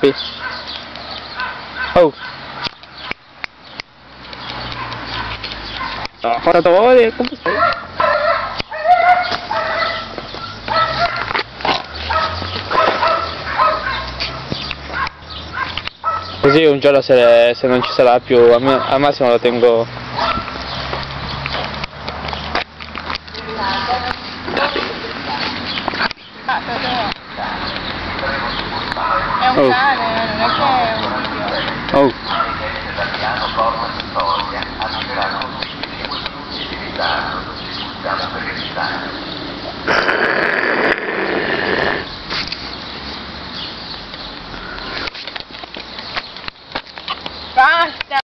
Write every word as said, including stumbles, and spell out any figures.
Oh. No, Fatatore, come stai? Così un giorno se, se non ci sarà più, al massimo lo tengo. È un Oh. cane, non è che è un video. Oh.